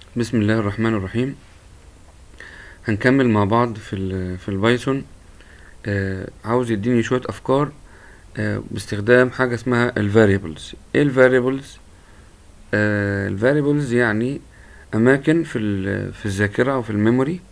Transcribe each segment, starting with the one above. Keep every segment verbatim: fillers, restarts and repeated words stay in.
بسم الله الرحمن الرحيم. هنكمل مع بعض في ال في البايثون. آه عاوز يديني شوية أفكار آه باستخدام حاجة اسمها الفاريبلز. ايه الفاريبلز؟ آه الفاريبلز يعني أماكن في في الذاكرة أو في الميموري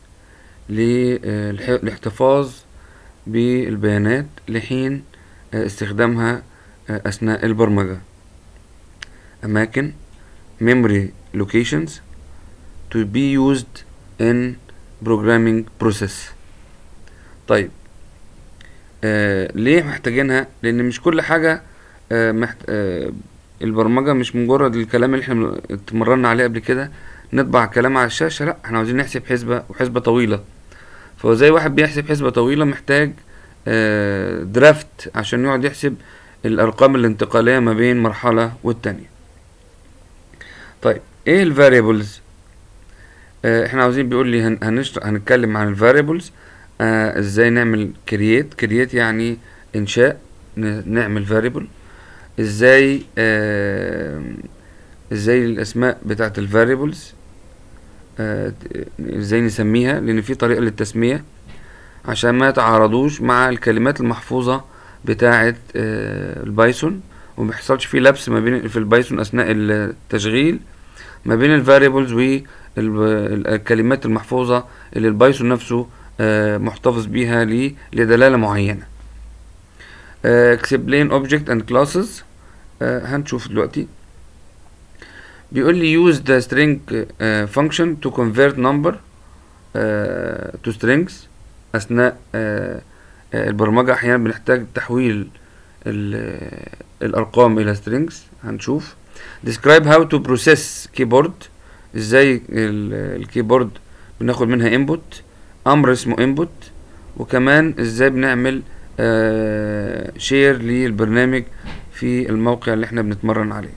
للاحتفاظ بالبيانات لحين آه استخدامها آه أثناء البرمجة. أماكن memory locations to be used in programming process. طيب آه ليه محتاجينها؟ لان مش كل حاجة آه محت... آه البرمجة مش مجرد الكلام اللي احنا اتمرنا عليه قبل كده، نطبع كلام على الشاشة. لا، احنا عاوزين نحسب حسبة وحسبة طويلة. فهو زي واحد بيحسب حسبة طويلة محتاج آه درافت عشان يقعد يحسب الارقام الانتقالية ما بين مرحلة والتانية. طيب ايه الفاريبلز؟ آه احنا عاوزين، بيقول لي هن... هنشت... هنتكلم عن الفاريبلز. آه ازاي نعمل كرييت كرييت يعني انشاء، نعمل فاريبل. ازاي آه ازاي الاسماء بتاعت الفاريبلز، آه ازاي نسميها، لان في طريقة للتسمية عشان ما يتعارضوش مع الكلمات المحفوظة بتاعت آه البايثون، وما يحصلش فيه لبس ما بين في البايثون اثناء التشغيل ما بين الفاريبلز والكلمات المحفوظة اللي البايثون نفسه آه محتفظ بيها لدلالة معينة. آه explain object and classes. آه هنشوف دلوقتي. بيقول لي use the string آه function to convert number آه to strings. أثناء آه آه البرمجة أحيانا بنحتاج تحويل الأرقام إلى strings. هنشوف. describe how to process keyboard. ازاي الكيبورد بناخد منها input، امر اسمه input. وكمان ازاي بنعمل آه شير للبرنامج في الموقع اللي احنا بنتمرن عليه.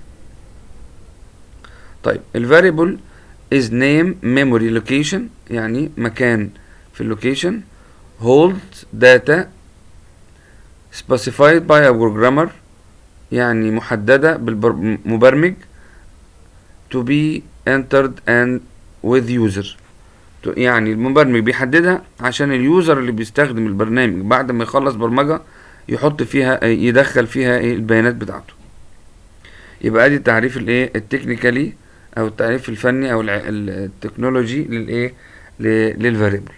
طيب الفاريبل is name memory location يعني مكان في اللوكيشن. hold data specified by a programmer يعني محددة بالمبرمج. to be entered and with user يعني المبرمج بيحددها عشان اليوزر اللي بيستخدم البرنامج بعد ما يخلص برمجة يحط فيها يدخل فيها ايه البيانات بتاعته. يبقى ادي التعريف الايه التكنيكالي او التعريف الفني او التكنولوجي للايه للفاريبل.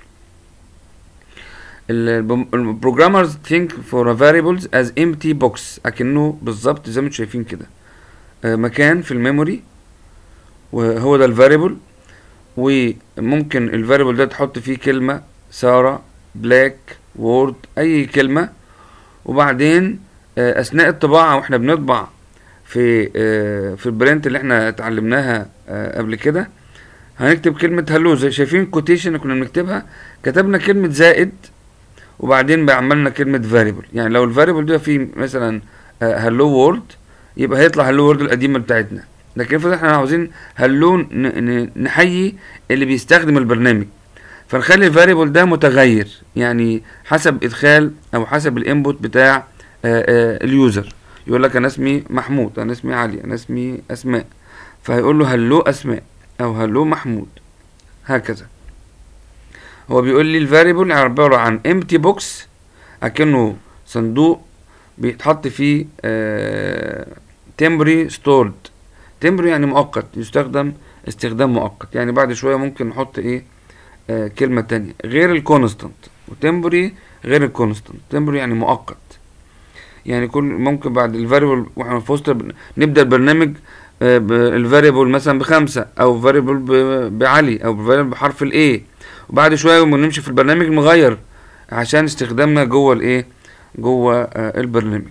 البروجرامرز think for a variables as empty box، اكنه بالظبط زي ما انتم شايفين كده مكان في الميموري، وهو ده الفاريبل. وممكن الفاريبل ده تحط فيه كلمة سارة، بلاك، وورد، اي كلمة. وبعدين اثناء الطباعة واحنا بنطبع في في البرنت اللي احنا اتعلمناها قبل كده هنكتب كلمة هلو. زي شايفين كوتيشن اللي كنا بنكتبها، كتبنا كلمة زائد وبعدين بعملنا كلمة فاريبل. يعني لو الفاريبل ده فيه مثلا هلو وورد يبقى هيطلع هلو وورد القديمة بتاعتنا. لكن افرض احنا عاوزين هلو نحيي اللي بيستخدم البرنامج، فنخلي الفاريبل ده متغير يعني حسب ادخال او حسب الانبوت بتاع آآ آآ اليوزر. يقول لك انا اسمي محمود، انا اسمي علي، انا اسمي اسماء، فهيقول له هلو اسماء او هلو محمود هكذا. هو بيقول لي الفاريبل عبارة عن empty box، اكنه صندوق بيتحط فيه temporary stored. temporary يعني مؤقت، يستخدم استخدام مؤقت. يعني بعد شوية ممكن نحط ايه آه كلمة تانية غير الكونستانت. وتمبري غير الكونستانت. تمبري يعني مؤقت، يعني كل ممكن بعد الفاريبل واحنا في وسط نبدأ البرنامج آه الفاريبل مثلا بخمسة او فاريبل بعلي او فاريبل بحرف الايه، وبعد شوية نمشي في البرنامج نغير عشان استخدامنا جوه الايه جوه آه البرنامج.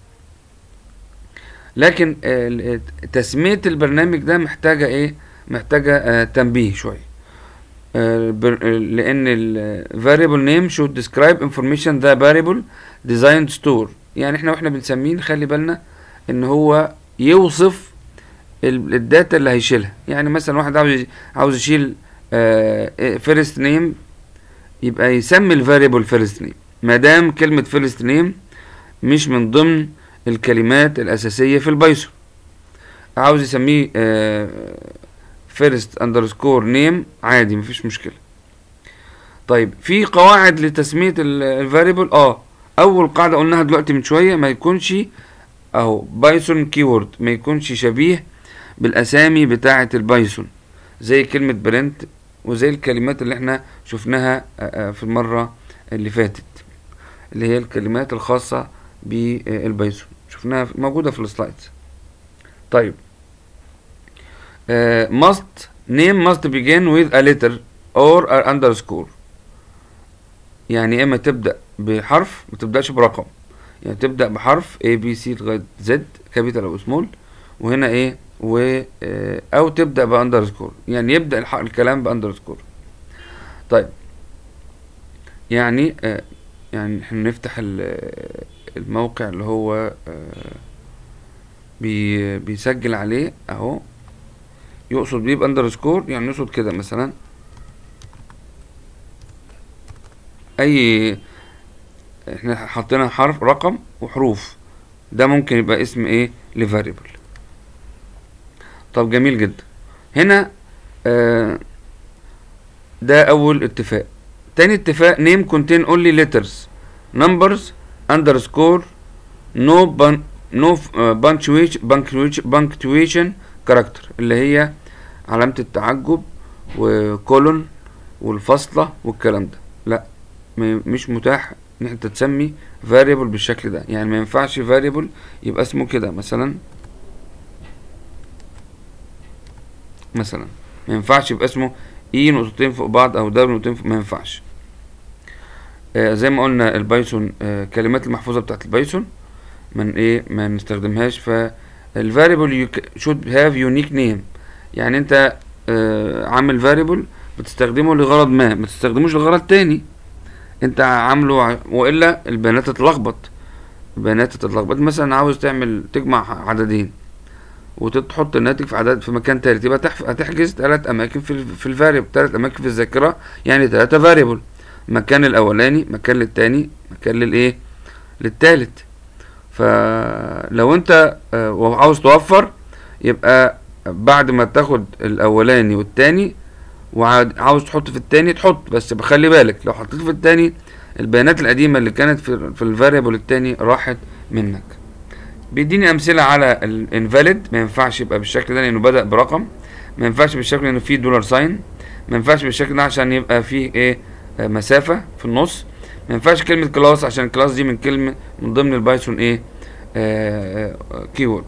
لكن آه تسمية البرنامج ده محتاجة ايه محتاجة آه تنبيه شوية، آه لان ال variable name should describe information the variable designed store. يعني احنا واحنا بنسميه نخلي بالنا ان هو يوصف الداتا اللي هيشيلها. يعني مثلا واحد عاوز عاوز يشيل آه first name يبقى يسمي الفاريبل first name ما دام كلمة first name مش من ضمن الكلمات الاساسية في البايثون. عاوز يسميه فيرست اندرسكور نيم عادي مفيش مشكله. طيب في قواعد لتسميه الفاريبل. اه اول قاعده قلناها دلوقتي من شويه، ما يكونش اهو بايثون كيورد ما يكونش شبيه بالاسامي بتاعه البايثون، زي كلمه برنت وزي الكلمات اللي احنا شفناها في المره اللي فاتت، اللي هي الكلمات الخاصه بالبايثون شفناها موجوده في السلايدز. طيب uh, must name must begin with a letter or an underscore، يعني اما تبدأ بحرف ما تبدأش برقم، يعني تبدأ بحرف A B C لغاية Z كابيتال او سمول، وهنا ايه و او تبدأ باندرسكور، يعني يبدأ الكلام باندرسكور. طيب يعني آه يعني احنا نفتح الموقع اللي هو آه بي بيسجل عليه اهو، يقصد بيه باندرسكور، يعني يقصد كده مثلا اي احنا حطينا حرف رقم وحروف، ده ممكن يبقى اسم ايه لفاريبل. طب جميل جدا. هنا آه ده اول اتفاق. تاني اتفاق name contain only letters numbers underscore no bun no punctuation punctuation character، اللي هي علامة التعجب وكولون والفاصلة والكلام ده. لا مش متاح ان انت تسمي variable بالشكل ده، يعني ما ينفعش variable يبقى اسمه كده مثلا مثلا ما ينفعش يبقى اسمه اي نقطتين فوق بعض او دبل نقطتين فوق، ما ينفعش. آه زي ما قلنا البايثون آه كلمات المحفوظه بتاعت البايثون من ايه ما نستخدمهاش. فالفاريبل should have unique name، يعني انت آه عامل فاريبل بتستخدمه لغرض ما، ما تستخدموش لغرض تاني انت عامله، والا البيانات تتلخبط. البيانات تتلخبط مثلا عاوز تعمل تجمع عددين وتحط الناتج في عدد في مكان تالت، يبقى هتحجز ثلاث اماكن في في الفاريبل، ثلاث اماكن في الذاكره، يعني ثلاثه فاريبل، مكان الاولاني مكان للتاني مكان للايه للتالت. فلو انت وعاوز توفر يبقى بعد ما تاخد الاولاني والتاني وعاوز تحط في التاني تحط، بس بخلي بالك لو حطيت في التاني البيانات القديمه اللي كانت في في الفاريبل التاني راحت منك. بيديني امثله على الانفاليد، ما ينفعش يبقى بالشكل ده لانه بدا برقم، ما ينفعش بالشكل لانه فيه دولار ساين، ما ينفعش بالشكل ده عشان يبقى فيه ايه آه مسافه في النص، ما ينفعش كلمه كلاس عشان الكلاس دي من كلمه من ضمن البايثون ايه آه آه كيورد.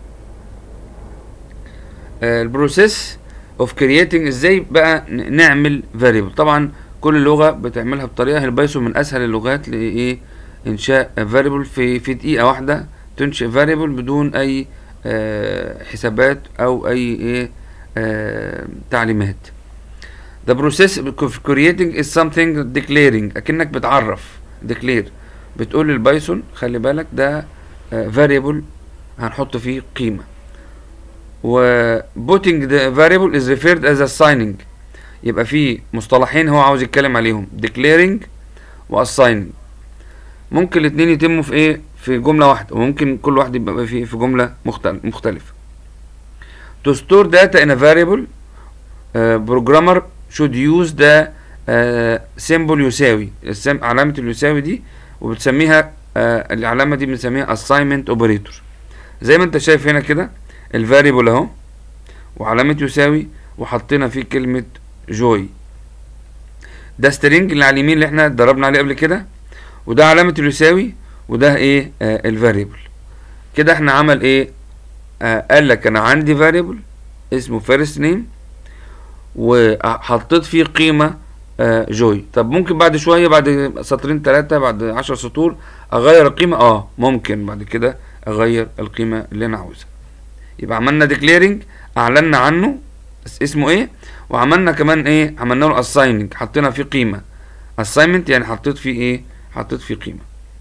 آه البروسيس اوف كرييتنج، ازاي بقى نعمل فاريبل. طبعا كل لغه بتعملها بطريقه، البايثون من اسهل اللغات لايه انشاء فاريبل في في دقيقه واحده تنشئ فاريبل بدون اي آه حسابات او اي ايه آه تعليمات. The process of creating is something declaring، اكنك بتعرف declare، بتقول للبايثون خلي بالك ده آه variable هنحط فيه قيمة. و putting the variable is referred as assigning، يبقى في مصطلحين هو عاوز يتكلم عليهم declaring و assigning. ممكن الاتنين يتموا في ايه في جملة واحدة، وممكن كل واحد يبقى في في جملة مختلفة. To store data in a variable uh, programmer should use the uh, symbol يساوي، علامة اليساوي دي وبتسميها uh, العلامة دي بنسميها assignment operator. زي ما انت شايف هنا كده الفاريبل اهو وعلامة يساوي وحطينا فيه كلمة جوي، ده سترينج اللي على اليمين اللي احنا اتدربنا عليه قبل كده، وده علامة اليساوي وده ايه آه الفاريبل. كده احنا عمل ايه آه قال لك انا عندي فاريبل اسمه فيرست نيم وحطيت فيه قيمة آه جوي. طب ممكن بعد شوية بعد سطرين ثلاثة بعد عشر سطور اغير القيمة، اه ممكن بعد كده اغير القيمة اللي انا عاوزها. يبقى عملنا ديكليرنج اعلنا عنه اسمه ايه، وعملنا كمان ايه عملنا له اسايننج حطينا فيه قيمة. اساينمنت يعني حطيت فيه ايه حطيت فيه قيمة.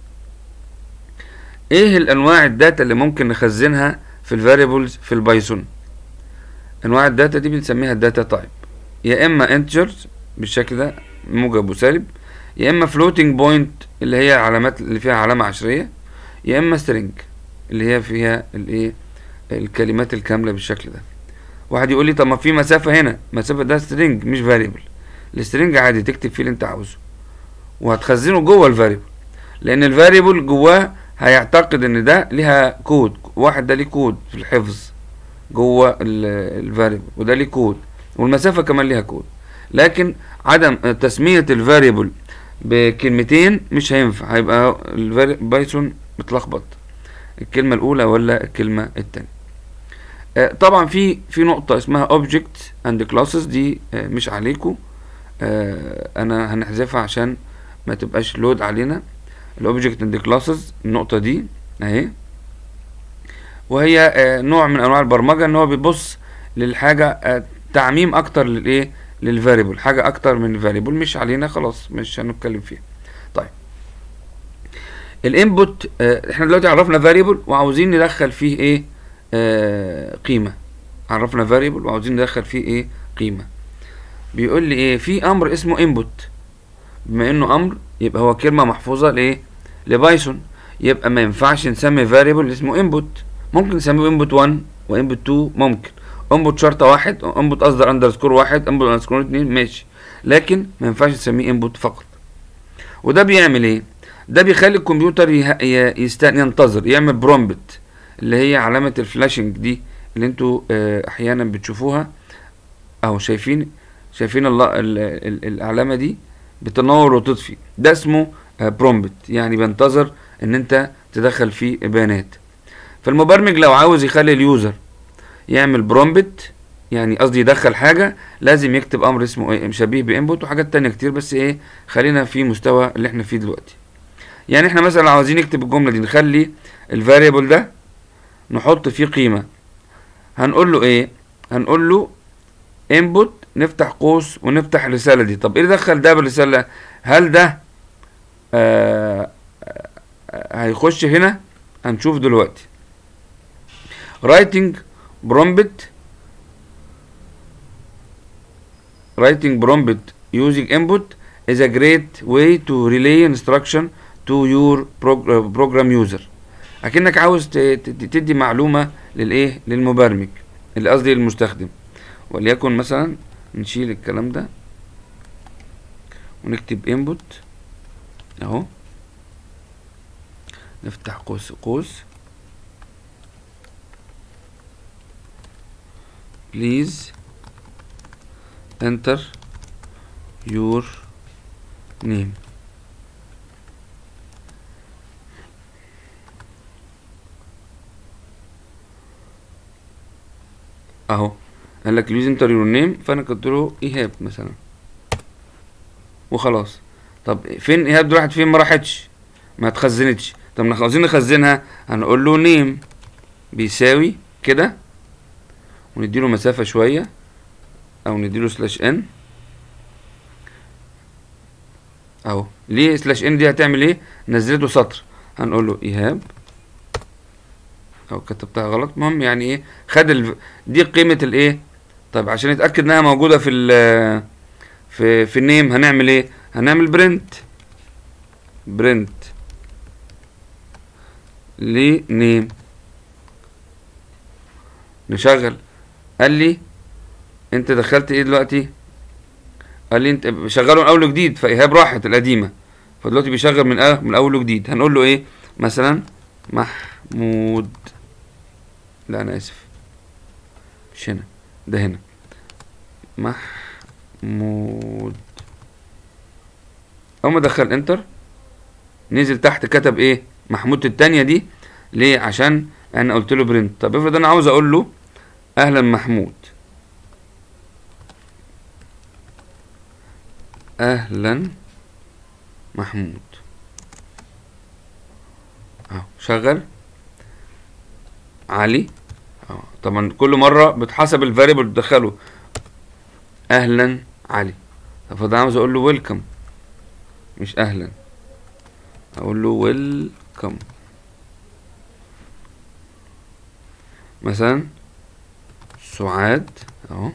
ايه الانواع الداتا اللي ممكن نخزنها في الفاريبلز في البايثون؟ انواع الداتا دي بنسميها الداتا تايب، يا اما انتجرز بالشكل ده موجب وسالب، يا اما فلوتنج بوينت اللي هي علامات اللي فيها علامة عشرية، يا اما سترينج اللي هي فيها الايه الكلمات الكاملة بالشكل ده. واحد يقول لي طب ما في مسافة هنا، مسافة ده string مش variable. السترنج عادي تكتب فيه اللي انت عاوزه وهتخزنه جوه الفاريبل، لان الفاريبل جواه هيعتقد ان ده ليها كود، واحد ده ليه كود في الحفظ جوه الفاريبل، وده ليه كود، والمسافة كمان ليها كود. لكن عدم تسمية الفاريبل بكلمتين مش هينفع، هيبقى البايثون متلخبط الكلمة الأولى ولا الكلمة التانية. آه طبعا في في نقطة اسمها object and classes، دي آه مش عليكم، آه أنا هنحذفها عشان ما تبقاش لود علينا. الobject and classes النقطة دي اهي، وهي آه نوع من أنواع البرمجة إن هو بيبص للحاجة آه تعميم أكتر للإيه، للفاريبل، حاجة أكتر من الفاريبل، مش علينا خلاص مش هنتكلم فيها. طيب الانبوت، اه احنا دلوقتي عرفنا فاريبل وعاوزين ندخل فيه ايه، اه قيمة. عرفنا فاريبل وعاوزين ندخل فيه ايه، قيمة. بيقول لي ايه، في امر اسمه انبوت. بما انه امر يبقى هو كلمة محفوظة لايه، لبايثون، يبقى ما ينفعش نسمي فاريبل اسمه انبوت. ممكن نسميه انبوت واحد وانبوت اتنين، ممكن انبوت شرطة واحد، انبوت قصدي اندرسكور واحد، انبوت اندرسكور اتنين، ماشي، لكن ما ينفعش نسميه انبوت فقط. وده بيعمل ايه؟ ده بيخلي الكمبيوتر يستنى ينتظر، يعمل برومبت اللي هي علامة الفلاشنج دي اللي انتوا اه احيانا بتشوفوها اهو، شايفين شايفين الله العلامة دي بتنور وتطفي، ده اسمه اه برومبت، يعني بينتظر ان انت تدخل فيه بيانات. فالمبرمج لو عاوز يخلي اليوزر يعمل برومبت، يعني قصدي يدخل حاجة، لازم يكتب امر اسمه ايه، شبيه بانبوت، وحاجات تانية كتير، بس ايه خلينا في مستوى اللي احنا فيه دلوقتي. يعني احنا مثلا عاوزين نكتب الجملة دي، نخلي الفاريبل ده نحط فيه قيمة، هنقول له ايه، هنقول له input، نفتح قوس ونفتح الرسالة دي. طب ايه اللي دخل ده بالرسالة؟ هل ده آه آه هيخش هنا؟ هنشوف دلوقتي. writing prompt writing prompt using input is a great way to relay instruction to your program user. اكنك عاوز تدي معلومة للايه، للمبرمج، اللي قصدي للمستخدم. وليكن مثلا نشيل الكلام ده ونكتب input اهو، نفتح قوس قوس please enter your name. اهو قال لك please enter your name، فانا كتبت له ايهاب مثلا وخلاص. طب فين ايهاب دي، راحت فين؟ ما راحتش، ما اتخزنتش. طب احنا عاوزين نخزنها، هنقول له name بيساوي كده، ونديله مسافة شوية او نديله سلاش ان اهو. ليه سلاش ان دي هتعمل ايه؟ نزلته سطر، هنقول له ايهاب او كتبتها غلط، المهم يعني ايه، خد ال... دي قيمة الايه. طيب عشان نتأكد انها موجودة في ال في في النيم هنعمل ايه؟ هنعمل برنت برنت لنيم، نشغل. قال لي انت دخلت ايه دلوقتي؟ قال لي انت شغله من اول وجديد، فايهاب راحت القديمه، فدلوقتي بيشغل من اه من اول وجديد. هنقول له ايه مثلا؟ محمود، لا انا اسف مش هنا، ده هنا محمود. اول ما دخل انتر نزل تحت كتب ايه؟ محمود التانية دي. ليه؟ عشان انا قلت له برنت. طب افرض انا عاوز اقول له اهلا محمود، اهلا محمود اهو شغل علي اهو. طبعا كل مره بتحسب الفاريبل بتدخله اهلا علي. طب فده عاوز اقول له ويلكم مش اهلا، اقول له ويلكم مثلا سعاد اهو،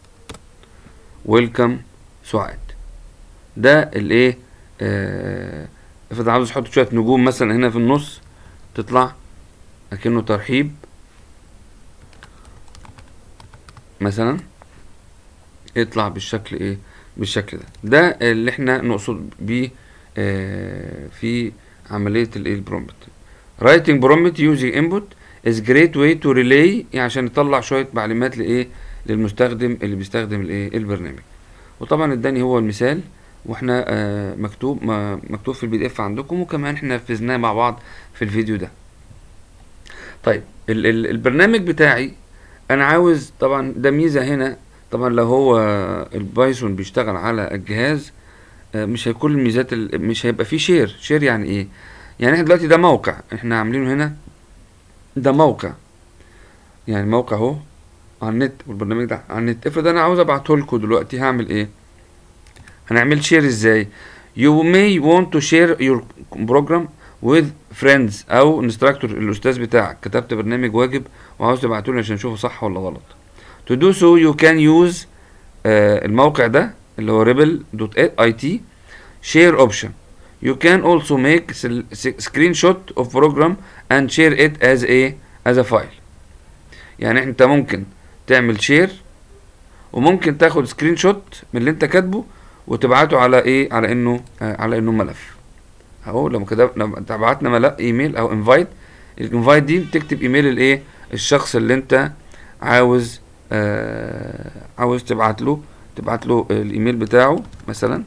ويلكم سعاد. ده الايه، آه افرض عاوز احط شويه نجوم مثلا هنا في النص، تطلع اكنه ترحيب مثلا يطلع بالشكل ايه، بالشكل ده. ده اللي احنا نقصد بيه آه في عملية الايه البرومبت. writing prompt using input is great way to relay، يعني عشان يطلع شوية معلومات لايه للمستخدم اللي بيستخدم الايه البرنامج. وطبعا اداني هو المثال، واحنا آه مكتوب ما مكتوب في البي دي اف عندكم، وكمان احنا نفذناه مع بعض في الفيديو ده. طيب ال ال البرنامج بتاعي انا عاوز، طبعا ده ميزة هنا، طبعا لو هو البايثون بيشتغل على الجهاز آه مش هيكون الميزات، مش هيبقى فيه شير. شير يعني ايه؟ يعني احنا دلوقتي ده موقع احنا عاملينه هنا، ده موقع، يعني موقع اهو على النت، والبرنامج ده على النت. افرض انا عاوز ابعته لكم دلوقتي، هعمل ايه؟ هنعمل شير ازاي؟ you may want to share your program with friends او انستراكتور، الاستاذ بتاعك كتبت برنامج واجب وعاوز تبعته له عشان نشوفه صح ولا غلط. to do so you can use آه الموقع ده اللي هو rebel دوت اي تي share option. you can also make screenshot of program and share it as a as a file. يعني انت ممكن تعمل شير، وممكن تاخد سكرين شوت من اللي انت كاتبه وتبعته على ايه، على انه آه على انه ملف اهو. لما كده لما بعتنا ملف ايميل او انفايت، الانفايت دي بتكتب ايميل الايه الشخص اللي انت عاوز آه عاوز تبعت له تبعت له الايميل بتاعه، مثلا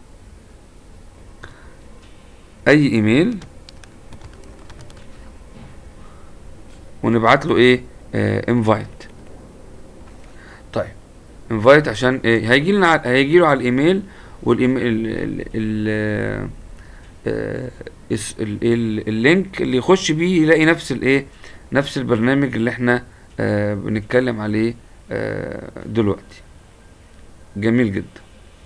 اي ايميل، ونبعت له ايه انفايت. آه طيب انفايت عشان ايه؟ هيجي لنا هيجي له على الايميل، والايميل ال ال ال اللينك اللي يخش بيه يلاقي نفس الايه نفس البرنامج اللي احنا آه بنتكلم عليه آه دلوقتي. جميل جدا.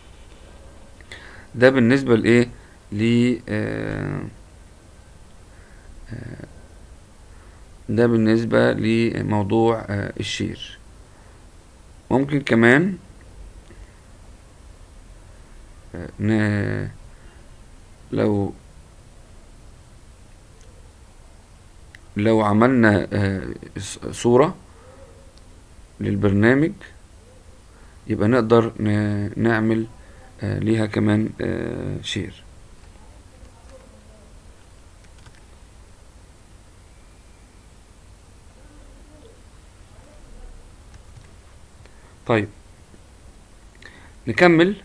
ده بالنسبه لايه ل آه ده بالنسبه لموضوع آه الشير. ممكن كمان ن... لو لو عملنا صورة للبرنامج، يبقى نقدر نعمل ليها كمان شير. طيب نكمل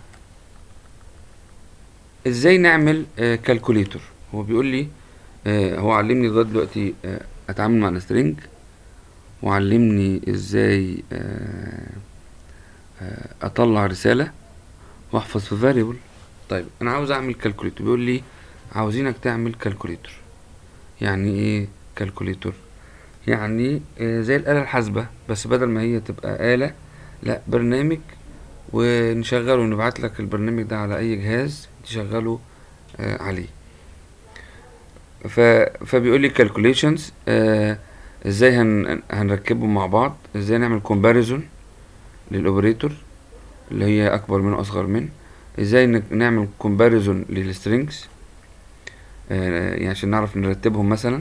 ازاي نعمل كالكوليتور. هو بيقول لي آه هو علمني لغايه دلوقتي آه اتعامل مع السترينج، وعلمني ازاي آه آه اطلع رساله واحفظ في فاريبل. طيب انا عاوز اعمل كالكوليتور. بيقول لي عاوزينك تعمل كالكوليتور. يعني ايه كالكوليتور؟ يعني آه زي الاله الحاسبه، بس بدل ما هي تبقى اله، لا برنامج، ونشغله ونبعت لك البرنامج ده على اي جهاز تشغله آه عليه. ف... فبيقول لي calculations آه ازاي هن... هنركبهم مع بعض، ازاي نعمل comparison للاوبريتور اللي هي اكبر منه اصغر منه، ازاي ن... نعمل comparison للسترينجز آه يعني عشان نعرف نرتبهم مثلا.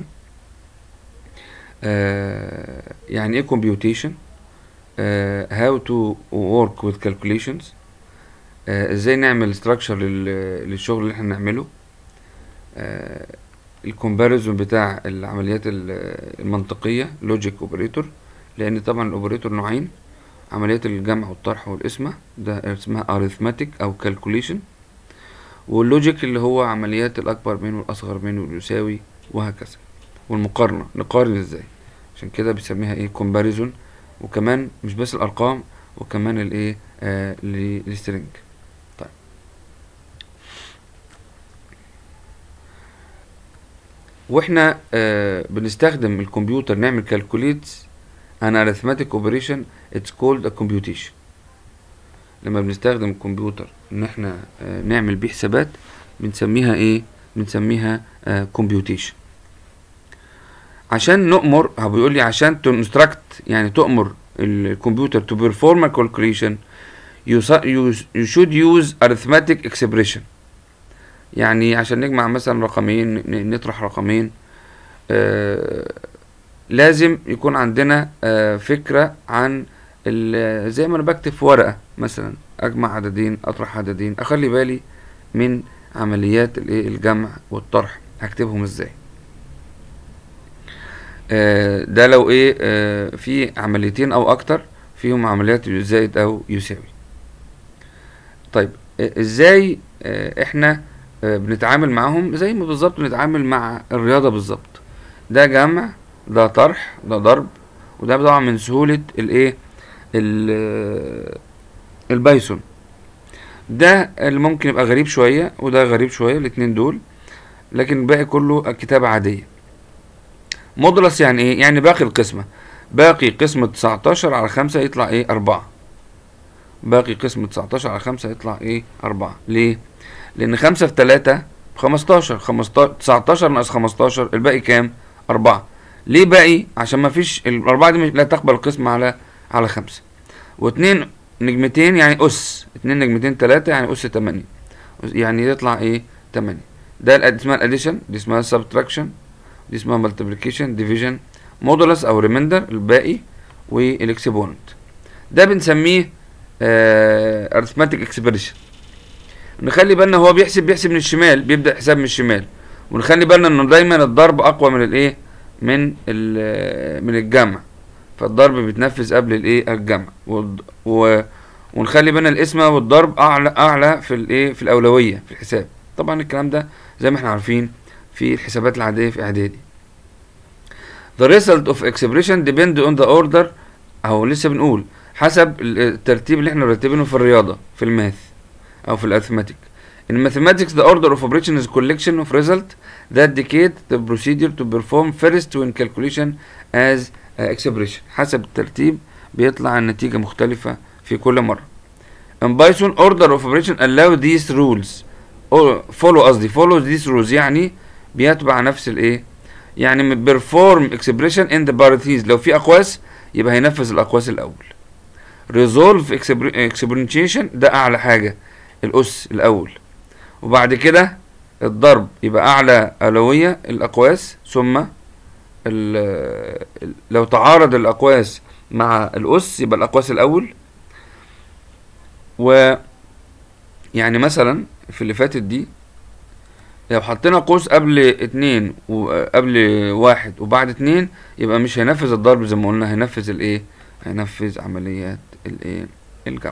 آه يعني ايه computation، آه how to work with calculations، آه ازاي نعمل structure لل... للشغل اللي احنا نعمله، آه الكومباريزون بتاع العمليات المنطقية لوجيك اوبريتور، لان طبعا الاوبريتور نوعين، عمليات الجمع والطرح والقسمة ده اسمها arithmetic او calculation، واللوجيك اللي هو عمليات الاكبر منه والاصغر منه واليساوي وهكذا، والمقارنة نقارن ازاي، عشان كده بيسميها ايه كومباريزون. وكمان مش بس الارقام، وكمان الايه آه للسترينج. طيب واحنا آه بنستخدم الكمبيوتر نعمل calculates an arithmetic operation it's called a computation. لما بنستخدم الكمبيوتر ان احنا آه نعمل بيه حسابات بنسميها ايه؟ بنسميها آه computation. عشان نؤمر، هو بيقول لي عشان to instruct يعني تؤمر الكمبيوتر to perform a calculation you, you should use arithmetic expression. يعني عشان نجمع مثلا رقمين، نطرح رقمين، آه لازم يكون عندنا آه فكرة عن زي ما انا بكتب في ورقة مثلا، اجمع عددين اطرح عددين، اخلي بالي من عمليات الايه الجمع والطرح هكتبهم ازاي. آه ده لو ايه آه في عمليتين او اكتر فيهم عمليات زائد او يساوي. طيب آه ازاي آه احنا آه بنتعامل معاهم؟ زي ما بالظبط بنتعامل مع الرياضة بالظبط. ده جمع، ده طرح، ده ضرب، وده طبعا من سهولة الايه البايثون. ده اللي ممكن يبقى غريب شوية وده غريب شوية الاتنين دول، لكن الباقي كله كتابة عادية. مودولس يعني ايه؟ يعني باقي القسمة. باقي قسمة تسعتاشر على خمسة يطلع ايه؟ أربعة. باقي قسمة تسعتاشر على خمسة يطلع ايه؟ أربعة. ليه؟ لأن خمسة في تلاتة بخمستاشر، خمستاشر تسعتاشر ناقص خمستاشر الباقي كام؟ أربعة. ليه باقي؟ عشان مفيش الأربعة دي لا تقبل القسمة على على خمسة. واتنين نجمتين يعني أس، اتنين نجمتين تلاتة يعني أس تمانية، يعني يطلع ايه؟ تمانية. ده اسمها الاديشن، دي اسمها سبتراكشن، دي اسمها مالتيبليكيشن، ديفيجن، مودولس او ريميندر الباقي، والاكسبوننت. ده بنسميه ارثماتيك اكسبريشن. نخلي بالنا هو بيحسب بيحسب من الشمال، بيبدا حساب من الشمال، ونخلي بالنا انه دايما الضرب اقوى من الايه من من الجمع، فالضرب بيتنفذ قبل الايه الجمع، و ونخلي بالنا القسمه والضرب اعلى اعلى في الايه في الاولويه في الحساب. طبعا الكلام ده زي ما احنا عارفين في الحسابات العاديه في اعدادي. The result of expression depend on the order، اهو لسه بنقول حسب الترتيب اللي احنا مرتبينه في الرياضه في الماث او في الارثماتيك. In mathematics the order of operation is collection of result that dictate the procedure to perform first when calculation as expression. حسب الترتيب بيطلع النتيجه مختلفه في كل مره. In Python order of operation allow these rules follow قصدي follow these rules يعني بيتبع نفس الايه، يعني perform expression in the parentheses، لو في اقواس يبقى هينفذ الاقواس الاول. resolve exponentiation ده اعلى حاجه الاس الاول، وبعد كده الضرب يبقى اعلى اولويه الاقواس، ثم لو تعارض الاقواس مع الاس يبقى الاقواس الاول. و يعني مثلا في اللي فاتت دي لو حطينا قوس قبل اتنين وقبل واحد وبعد اتنين يبقى مش هينفذ الضرب زي ما قلنا، هينفذ الايه هينفذ عمليات الايه الجمع.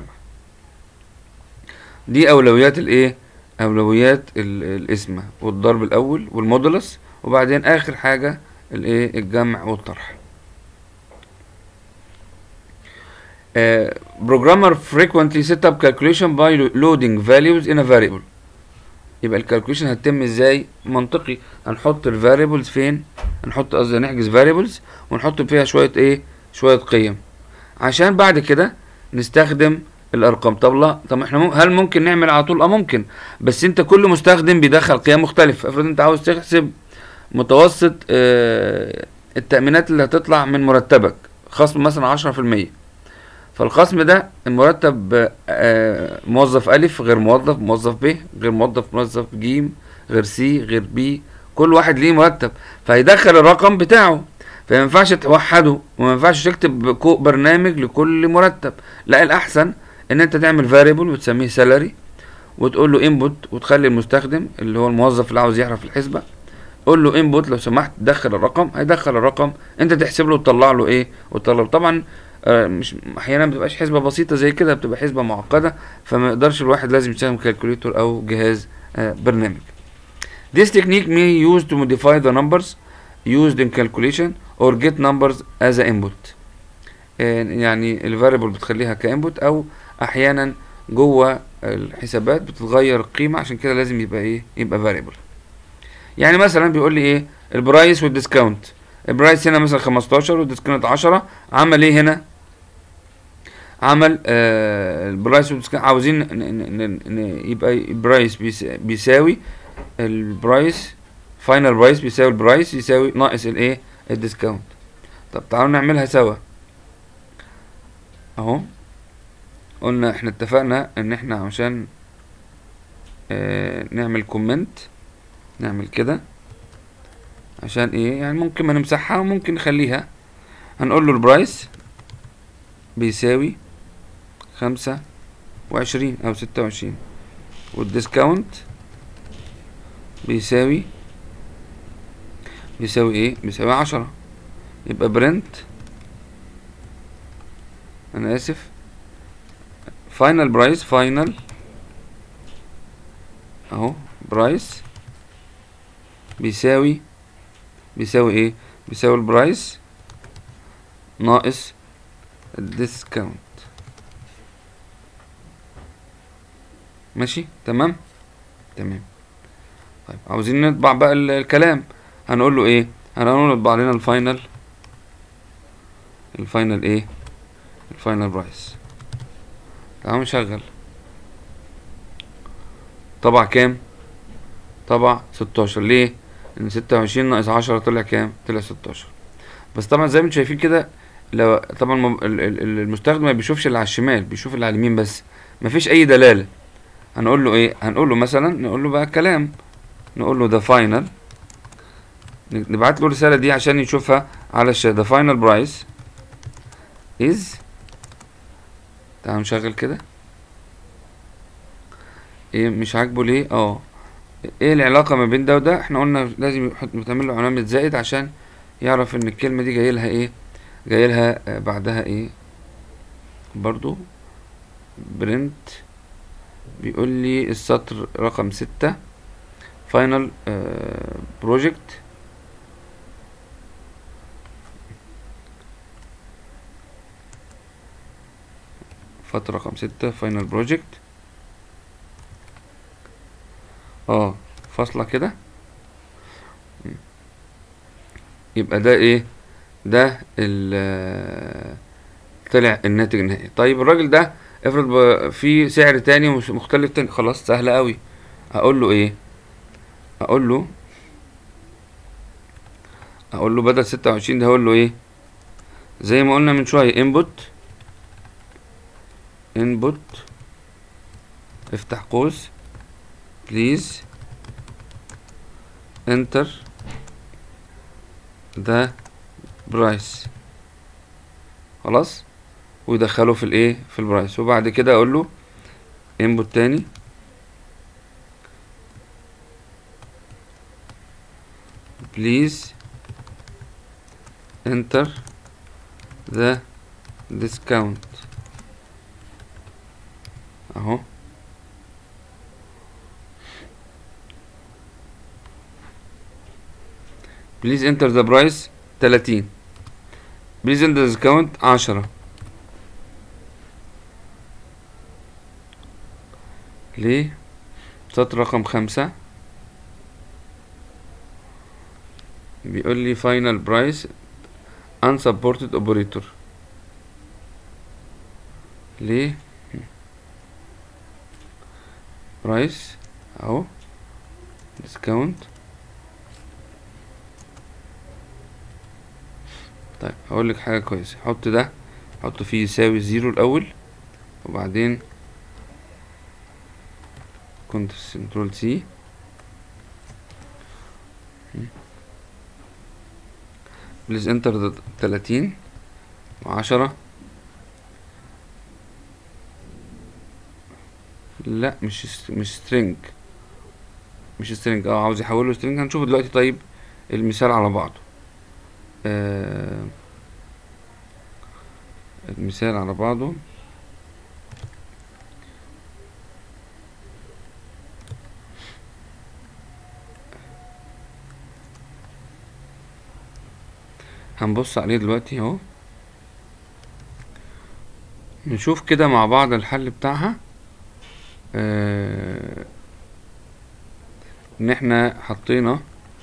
دي اولويات الايه اولويات القسمة والضرب الاول والمودولس، وبعدين اخر حاجة الايه الجمع والطرح. Uh, programmer frequently set up calculation by loading values in a variable. يبقى الكالكوليشن هتتم ازاي؟ منطقي، هنحط الفاريبلز فين؟ هنحط قصدي نحجز فاريبلز ونحط فيها شويه ايه؟ شويه قيم، عشان بعد كده نستخدم الارقام. طب لا، طب احنا مم... هل ممكن نعمل على طول؟ اه ممكن، بس انت كل مستخدم بيدخل قيم مختلفه. افرض انت عاوز تحسب متوسط اه التأمينات اللي هتطلع من مرتبك، خصم مثلا عشرة في المية، فالخصم ده المرتب موظف ألف غير موظف موظف ب غير موظف موظف ج غير سي غير بي، كل واحد ليه مرتب، فهيدخل الرقم بتاعه، فما ينفعش توحده وما ينفعش تكتب برنامج لكل مرتب. لا، الأحسن إن أنت تعمل فاريبل وتسميه سالري وتقول له انبوت، وتخلي المستخدم اللي هو الموظف اللي عاوز يعرف الحسبة قول له انبوت لو سمحت دخل الرقم، هيدخل الرقم، انت تحسب له وتطلع له ايه وتطلع له. طبعا آه مش احيانا ما بتبقاش حسبه بسيطه زي كده، بتبقى حسبه معقده، فما يقدرش الواحد، لازم يستخدم كالكوليتور او جهاز آه برنامج. This technique may use to modify the numbers used in calculation or get numbers as a input. آه يعني الفاريبل بتخليها كانبوت، او احيانا جوه الحسابات بتتغير القيمه، عشان كده لازم يبقى ايه يبقى فاريبل. يعني مثلا بيقول لي ايه البرايس والديسكاونت. البرايس هنا مثلا خمستاشر والديسكاونت عشرة، عمل ايه هنا؟ عمل آه البرايس والديسكاونت، عاوزين ن ن ن يبقى البرايس بيساوي البرايس، فاينل برايس بيساوي البرايس يساوي ناقص الايه الديسكاونت. طب تعالوا نعملها سوا اهو. قلنا احنا اتفقنا ان احنا عشان آه نعمل كومنت نعمل كده، عشان ايه؟ يعني ممكن ما نمسحها وممكن نخليها. هنقول له البرايس بيساوي خمسة وعشرين او ستة وعشرين، والديسكاونت بيساوي بيساوي ايه بيساوي عشرة. يبقى برنت انا اسف فاينل برايس، فاينل اهو برايس بيساوي بيساوي ايه بيساوي البرايس ناقص الديسكاونت. ماشي تمام تمام. طيب عاوزين نطبع بقى الكلام، هنقول له ايه هنقول له نطبع لنا الفاينل الفاينل ايه الفاينل برايس. تعالوا نشغل. طبع كام؟ طبع ستاشر. ليه؟ لان ستة وعشرين ناقص عشرة طلع كام؟ طلع ستاشر. بس طبعا زي ما انتم شايفين كده، لو طبعا المستخدم ما بيشوفش اللي على الشمال، بيشوف اللي على اليمين بس، مفيش اي دلاله. هنقول له ايه هنقول له مثلا نقول له بقى الكلام، نقول له ده فاينل، نبعت له الرساله دي عشان يشوفها على الشاشه. ده فاينل برايس از، تعالوا نشغل كده. ايه مش عاجبه ليه؟ اه ايه العلاقه ما بين ده وده؟ احنا قلنا لازم تعمل له علامه زائد عشان يعرف ان الكلمه دي جاي لها ايه جاي لها بعدها ايه. برضو برنت بيقول لي السطر رقم ستة فاينل بروجكت فترة رقم ستة فاينل بروجكت اه فاصلة كده. يبقى ده ايه ده ال طلع الناتج النهائي. طيب الراجل ده افرض في سعر تاني مختلف تاني، خلاص سهل قوي. اقول له ايه اقول له اقول له بدل ستة وعشرين ده هقول له ايه زي ما قلنا من شويه انبوت انبوت افتح قوس بليز انتر ذا برايس. خلاص ويدخله في الايه في البرايس. وبعد كده اقول له انبوت تاني بليز انتر ذا ديسكاونت اهو. بليز انتر ذا برايس تلاتين، بليز انتر ذا ديسكاونت عشرة. ليه؟ سطر رقم خمسة بيقول لي فاينل برايس unsupported operator. ليه؟ برايس اهو ديسكاونت. طيب هقول لك حاجه كويسه، حط ده حط فيه يساوي زيرو الاول، وبعدين كنت كنترول سي بليز انتر تلاتين وعشرة. لا مش مش سترينج مش سترينج اه عاوز يحوله سترينج. هنشوف دلوقتي. طيب المثال على بعضه. آه المثال على بعضه هنبص عليه دلوقتي اهو، نشوف كده مع بعض الحل بتاعها. آه ان احنا حطينا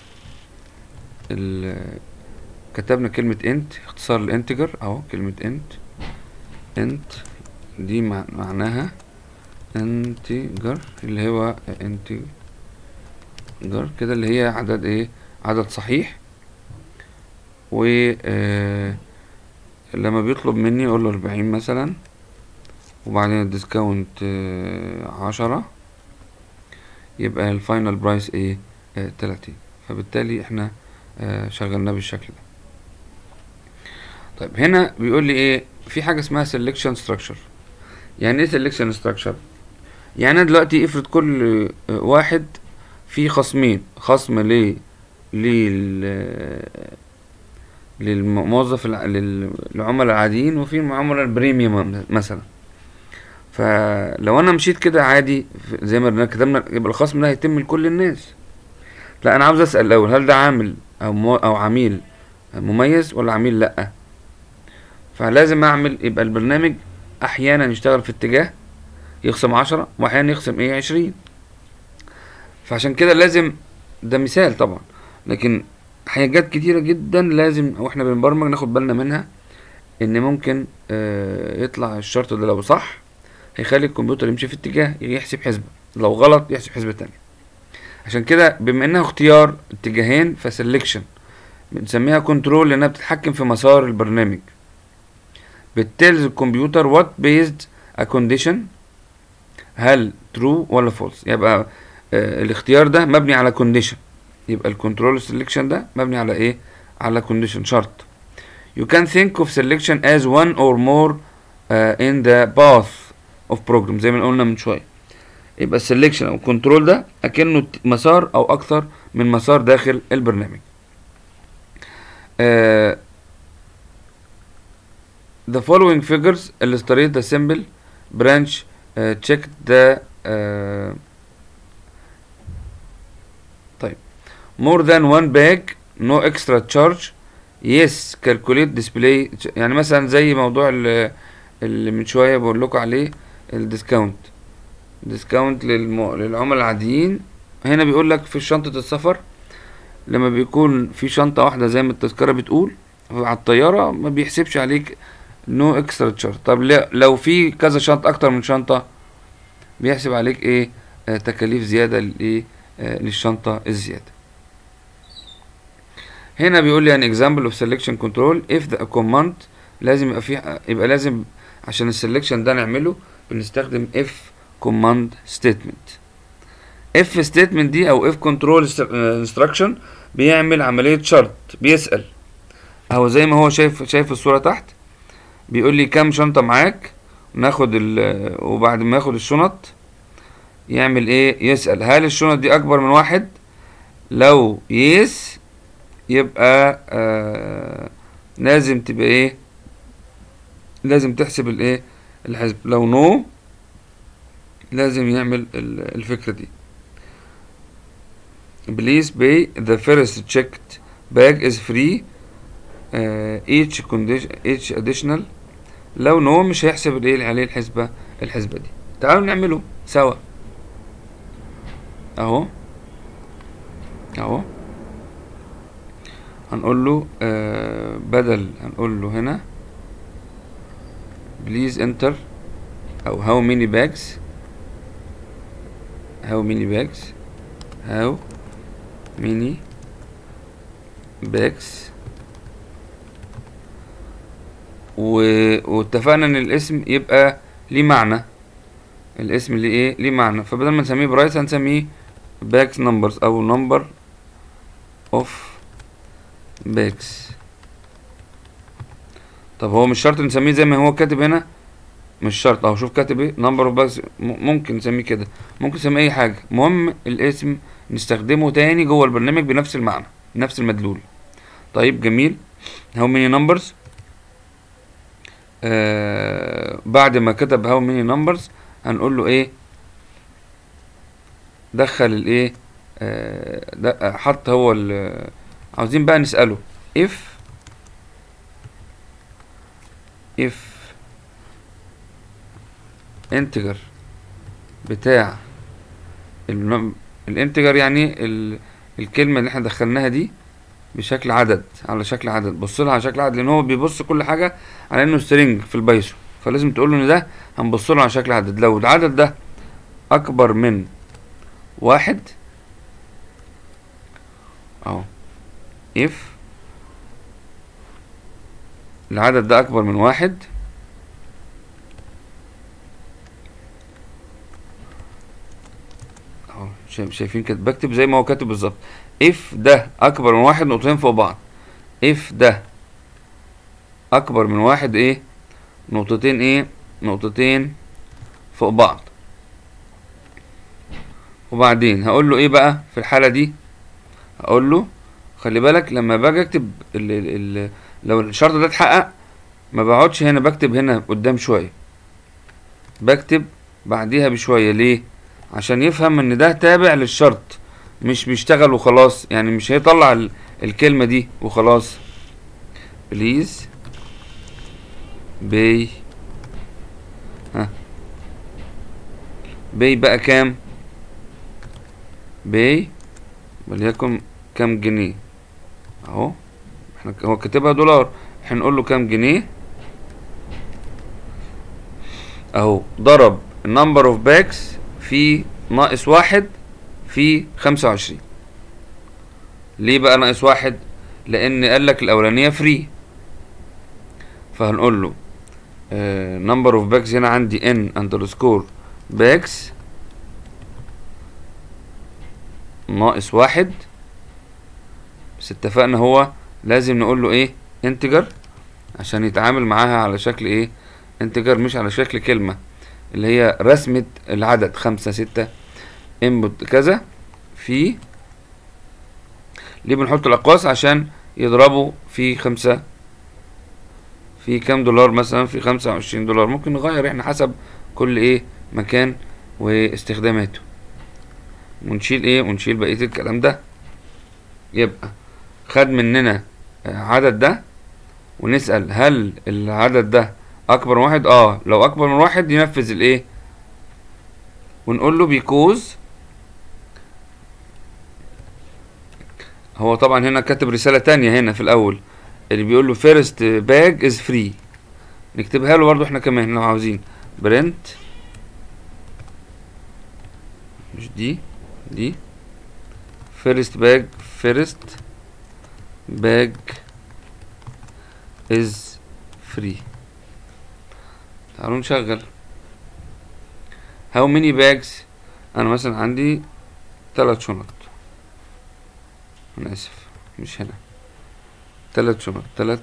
كتبنا كلمة انت اختصار الانتجر اهو. كلمة انت انت دي معناها انتجر اللي هو انتجر كده اللي هي عدد ايه عدد صحيح. و آه لما بيطلب مني اقول له اربعين مثلا، وبعدين الديسكاونت آه عشرة، يبقى الفاينل برايس ايه آه تلاتين. فبالتالي احنا آه شغلناه بالشكل ده. طيب هنا بيقول لي ايه في حاجه اسمها selection structure. يعني ايه selection structure؟ يعني انا دلوقتي افرض كل واحد في خصمين، خصم ل لل للموظف للعملاء العاديين، وفي عملاء البريميوم مثلا. فلو انا مشيت كده عادي زي ما كتبنا يبقى الخصم ده هيتم لكل الناس. لا، انا عاوز اسال الاول هل ده عامل او مو او عميل مميز ولا عميل لا. فلازم اعمل يبقى البرنامج احيانا يشتغل في اتجاه يخصم عشرة، واحيانا يخصم ايه عشرين. فعشان كده لازم، ده مثال طبعا، لكن حاجات كتيرة جدا لازم واحنا بنبرمج ناخد بالنا منها، ان ممكن آه يطلع الشرط ده لو صح هيخلي الكمبيوتر يمشي في اتجاه يحسب حسبة، لو غلط يحسب حسبة تانية. عشان كده بما انها اختيار اتجاهين فسلكشن بنسميها كنترول، لانها بتتحكم في مسار البرنامج. بتتلز الكمبيوتر وات بيزد ا كونديشن، هل ترو ولا فولس. يبقى آه الاختيار ده مبني على كونديشن، يبقى الكنترول سelection ده مبني على ايه؟ على كونديشن، شرط. You can think of selection as one or more uh, in the path of program زي ما قلنا من شويه. يبقى السلكشن او الكنترول ده اكنه مسار او اكثر من مسار داخل البرنامج. uh, the following figures illustrate the simple branch uh, check the uh, طيب more than one bag no extra charge yes calculate display. يعني مثلا زي موضوع اللي, اللي من شويه بقول لكم عليه الديسكاونت، ديسكاونت للم... للعملاء العاديين. هنا بيقول لك في شنطه السفر لما بيكون في شنطه واحده زي ما التذكره بتقول على الطياره ما بيحسبش عليك نو اكسترا تشارج. طب لو في كذا شنطه اكتر من شنطه بيحسب عليك ايه؟ آه تكاليف زياده لايه؟ آه للشنطه الزياده. هنا بيقول لي an example of selection control if the command لازم يبقى فيه، يبقى لازم عشان السلكشن ده نعمله بنستخدم if command statement. if statement دي او if control instruction بيعمل عملية شرط، بيسأل اهو زي ما هو شايف شايف الصورة تحت. بيقول لي كام شنطة معاك، ناخد ال وبعد ما ياخد الشنط يعمل ايه؟ يسأل هل الشنط دي اكبر من واحد. لو يس يبقى آه لازم تبقى ايه؟ لازم تحسب الايه؟ الحسب. لو نو لازم يعمل الفكرة دي. Please pay the first checked bag is free uh, each condition each additional. لو نو مش هيحسب الايه عليه الحسبة الحسبة دي. تعالوا نعمله سوا اهو اهو. هنقول له آه بدل هنقول له هنا please enter او how many bags how many bags how many bags و... واتفقنا ان الاسم يبقى ليه معنى، الاسم ليه ايه؟ ليه معنى. فبدل ما نسميه برايس هنسميه bags numbers او number of bags. طب هو مش شرط نسميه زي ما هو كاتب هنا، مش شرط اهو شوف كاتب ايه number of bags، ممكن نسميه كده، ممكن نسميه اي حاجه، المهم الاسم نستخدمه تاني جوه البرنامج بنفس المعنى نفس المدلول. طيب جميل. how many numbers آه بعد ما كتب how many numbers هنقول له ايه؟ دخل الايه؟ آه ده حط هو عاوزين بقى نسأله if if integer بتاع الانتجر، يعني ال الكلمة اللي احنا دخلناها دي بشكل عدد، على شكل عدد، بص لها على شكل عدد، لان هو بيبص كل حاجة على انه سترينج في البايثون، فلازم تقول له ان ده هنبص له على شكل عدد. لو العدد ده اكبر من واحد اهو if العدد ده اكبر من واحد اهو شايفين كده بكتب زي ما هو كاتب بالظبط. if ده اكبر من واحد نقطتين فوق بعض، if ده اكبر من واحد ايه نقطتين ايه نقطتين فوق بعض. وبعدين هقول له ايه بقى في الحالة دي؟ هقول له خلي بالك لما باجي اكتب ال ال ال لو الشرط ده اتحقق ما بقعدش هنا، بكتب هنا قدام شوية، بكتب بعديها بشوية. ليه؟ عشان يفهم ان ده تابع للشرط، مش بيشتغل وخلاص، يعني مش هيطلع ال الكلمة دي وخلاص. بليز باي، ها باي بقى كام؟ باي وليكن كام جنيه اهو، احنا هو كاتبها دولار، احنا نقول له كام جنيه اهو. ضرب النمبر اوف باكس في ناقص واحد في خمسة وعشرين. ليه بقى ناقص واحد؟ لان قالك الاولانية فري، فهنقول له نمبر اوف باكس هنا عندي ان اندرسكور باكس ناقص واحد، بس اتفقنا هو لازم نقول له ايه انتجر عشان يتعامل معاها على شكل ايه انتجر، مش على شكل كلمة اللي هي رسمة العدد خمسة ستة انبوت كذا. في ليه بنحط الاقواس؟ عشان يضربوا في خمسة في كام دولار، مثلا في خمسة وعشرين دولار. ممكن نغير احنا حسب كل ايه مكان واستخداماته، ونشيل ايه ونشيل بقية الكلام ده. يبقى خد مننا عدد ده، ونسأل هل العدد ده اكبر من واحد؟ اه لو اكبر من واحد ينفذ الايه، ونقول له بيكوز. هو طبعا هنا كاتب رسالة تانية هنا في الاول اللي بيقول له first bag is free، نكتبها له برضو احنا كمان لو عاوزين برنت، مش دي دي first bag first bag is free. تعالوا نشغل how many bags. انا مثلا عندي تلات شنط، انا اسف مش هنا، تلات شنط تلات.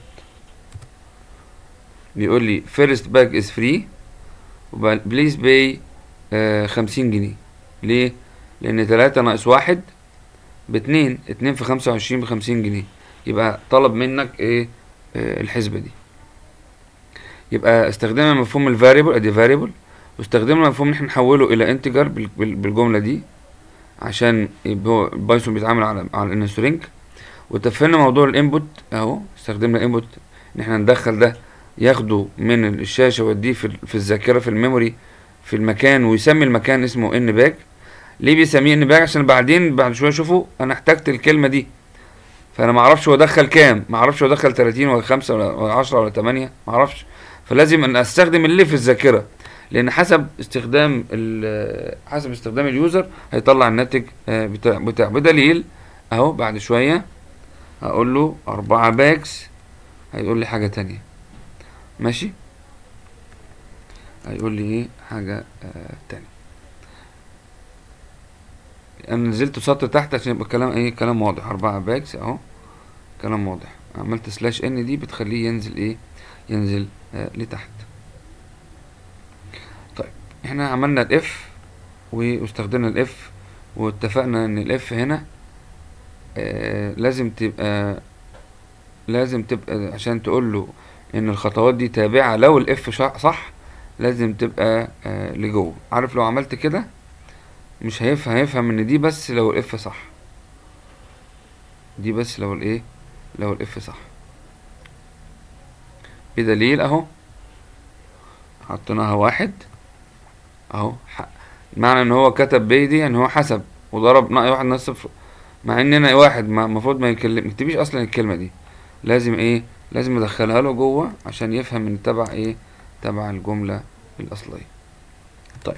بيقول لي first bag is free بليز باي آه خمسين جنيه. ليه؟ لان تلاتة ناقص واحد باتنين، اتنين في خمسة وعشرين بخمسين جنيه، يبقى طلب منك ايه آه الحسبة دي. يبقى استخدمنا مفهوم الفاريبل ادي فاريبل، واستخدمنا مفهوم ان احنا نحوله الى انتجر بالجملة دي عشان يبقى بايثون بيتعامل على على انه سترينج. وتفهمنا موضوع الانبوت اهو، استخدمنا انبوت ان احنا ندخل ده ياخده من الشاشة ويوديه في, في الذاكرة في الميموري في المكان، ويسمي المكان اسمه ان باج. ليه بيسميه ان باج؟ عشان بعدين بعد شوية شوفوا انا احتجت الكلمة دي، فانا معرفش هو دخل كام، معرفش هو دخل تلاتين ولا خمسة ولا عشرة ولا تمانية، معرفش، فلازم ان استخدم اللي في الذاكرة، لان حسب استخدام حسب استخدام اليوزر هيطلع الناتج بتاع بتاع بدليل اهو. بعد شوية هقول له اربعة باكس هيقول لي حاجة تانية، ماشي، هيقول لي ايه حاجة آه تانية. انا نزلت سطر تحت عشان يبقى كلام ايه كلام واضح. اربعة باكس اهو كلام واضح، عملت سلاش ان دي بتخليه ينزل ايه ينزل آه لتحت. طيب احنا عملنا الاف واستخدمنا الاف، واتفقنا ان الاف هنا آه لازم تبقى لازم تبقى عشان تقول له ان الخطوات دي تابعة لو الاف صح لازم تبقى آه لجوه. عارف لو عملت كده مش هيفهم هيفهم ان دي بس لو الاف صح، دي بس لو الايه لو الاف صح. بدليل اهو حطيناها واحد اهو، معنى ان هو كتب بي دي ان هو حسب وضرب ناقص واحد ناقص صفر، مع ان انا واحد المفروض ما يكلم ما يكتبيش اصلا الكلمه دي، لازم ايه لازم ادخلها له جوه عشان يفهم ان تبع ايه تبع الجمله الاصليه. طيب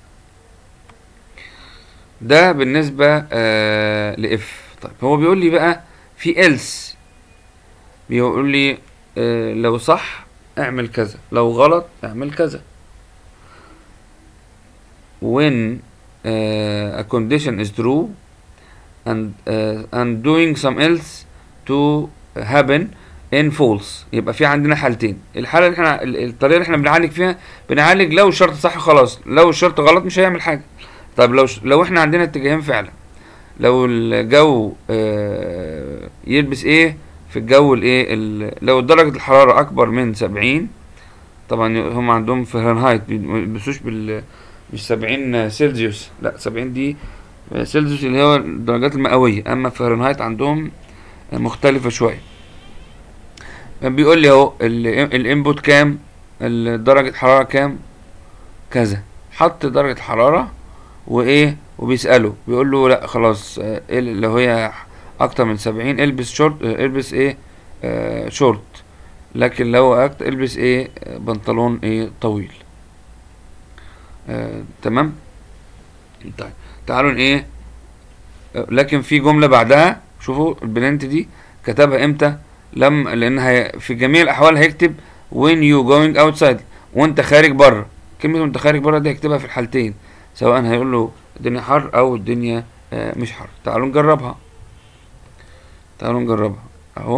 ده بالنسبه آه لاف. طيب هو بيقول لي بقى في else، بيقول لي آه لو صح اعمل كذا، لو غلط اعمل كذا. when uh, a condition is true and uh, and doing some else to happen ان فولس. يبقى في عندنا حالتين، الحاله اللي احنا الطريقه اللي احنا بنعالج فيها بنعالج لو الشرط صح خلاص، لو الشرط غلط مش هيعمل حاجه. طب لو لو احنا عندنا اتجاهين فعلا، لو الجو آه يلبس ايه في الجو الايه، لو درجه الحراره اكبر من سبعين، طبعا هم عندهم فahrenheit ما بيلبسوش بال مش سبعين سيلزيوس، لا سبعين دي سيلزيوس اللي هو الدرجات المئويه، اما فahrenheit عندهم مختلفه شويه. بيقول لي اهو الانبوت كام، درجه الحراره كام كذا، حط درجه الحراره وايه وبيساله، بيقول له لا خلاص إيه لو هي اكتر من سبعين البس شورت، البس ايه آه شورت، لكن لو أكتر البس ايه بنطلون ايه طويل. آه تمام. طيب تعالوا ايه، لكن في جمله بعدها، شوفوا البلنت دي كتبها امتى، لما لان في جميع الاحوال هيكتب when you going outside، وانت خارج بره. كلمه وانت خارج بره دي هيكتبها في الحالتين، سواء هيقول له الدنيا حر او الدنيا آه مش حر. تعالوا نجربها، تعالوا نجربها اهو.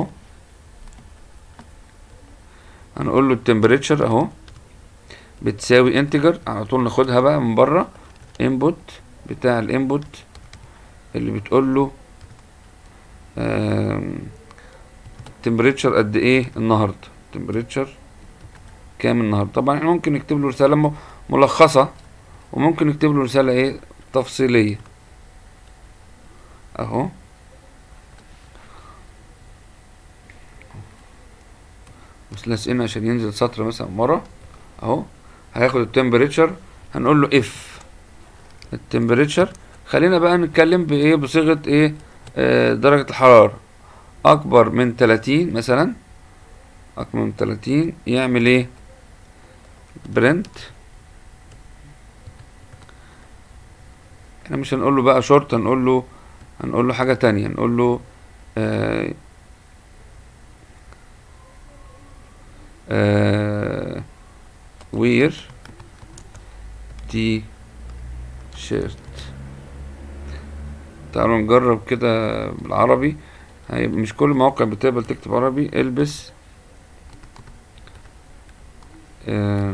هنقول له التمبريتشر اهو بتساوي انتجر، على طول ناخدها بقى من بره، انبوت بتاع الانبوت اللي بتقول له تمبريتشر قد ايه النهارده، تمبريتشر كام النهارده. طبعا احنا ممكن نكتب له رساله ملخصه، وممكن نكتب له رساله ايه تفصيليه اهو. بس لازقين عشان ينزل سطر مثلا ورا اهو. هياخد التمبريتشر، هنقول له اف التمبريتشر. خلينا بقى نتكلم بايه بصيغه ايه آه درجه الحراره اكبر من تلاتين مثلا، اكبر من تلاتين يعمل ايه برنت. احنا مش هنقول له بقى شورت، هنقول له هنقول له حاجه تانية، هنقول له آه آه وير تي شيرت. تعالوا نجرب كده بالعربي، مش كل المواقع بتقبل تكتب عربي. البس آه